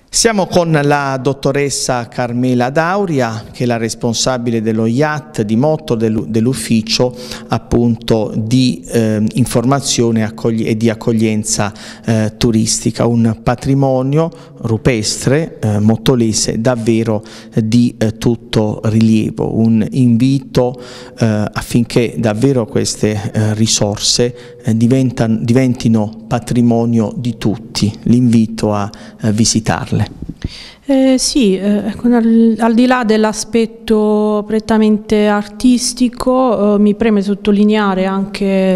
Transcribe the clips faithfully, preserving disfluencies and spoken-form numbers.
Siamo con la dottoressa Carmela Dauria, che è la responsabile dello I A T di Motto, dell'ufficio appunto di eh, informazione e di accoglienza eh, turistica, un patrimonio rupestre eh, mottolese davvero eh, di eh, tutto rilievo, un invito eh, affinché davvero queste eh, risorse eh, diventino patrimonio di tutti, l'invito a eh, visitarle. Eh, sì, eh, al, al di là dell'aspetto prettamente artistico, eh, mi preme sottolineare anche eh,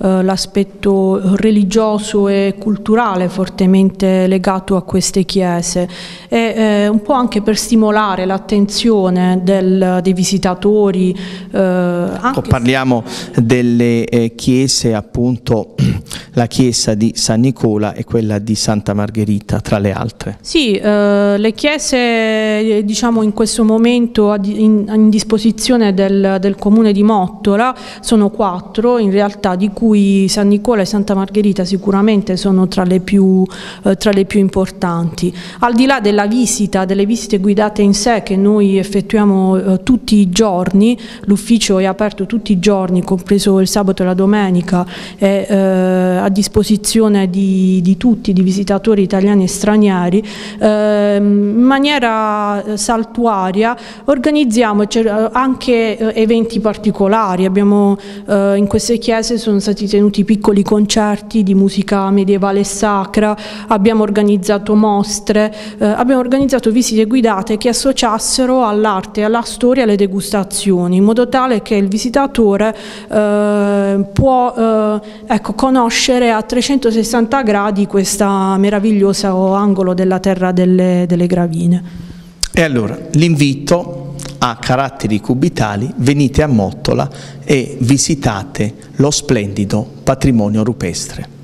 l'aspetto religioso e culturale fortemente legato a queste chiese e eh, un po' anche per stimolare l'attenzione del, dei visitatori. Eh, anche Parliamo delle eh, chiese, appunto la chiesa di San Nicola e quella di Santa Margherita tra le altre. Sì, eh, le chiese diciamo in questo momento in, in disposizione del, del comune di Mottola sono quattro in realtà, di cui San Nicola e Santa Margherita sicuramente sono tra le più, eh, tra le più importanti. Al di là della visita, delle visite guidate in sé che noi effettuiamo eh, tutti i giorni, l'ufficio è aperto tutti i giorni, compreso il sabato e la domenica, è eh, a disposizione di, di tutti, di visitatori italiani e stranieri. Eh, in maniera saltuaria organizziamo anche eventi particolari. Abbiamo eh, in queste chiese sono stati tenuti piccoli concerti di musica medievale e sacra, abbiamo organizzato mostre, eh, abbiamo organizzato visite guidate che associassero all'arte, alla storia e alle degustazioni, in modo tale che il visitatore eh, può eh, ecco, conoscere a trecentosessanta gradi questo meraviglioso angolo della terra delle, delle Gravine. E allora l'invito a caratteri cubitali: venite a Mottola e visitate lo splendido patrimonio rupestre.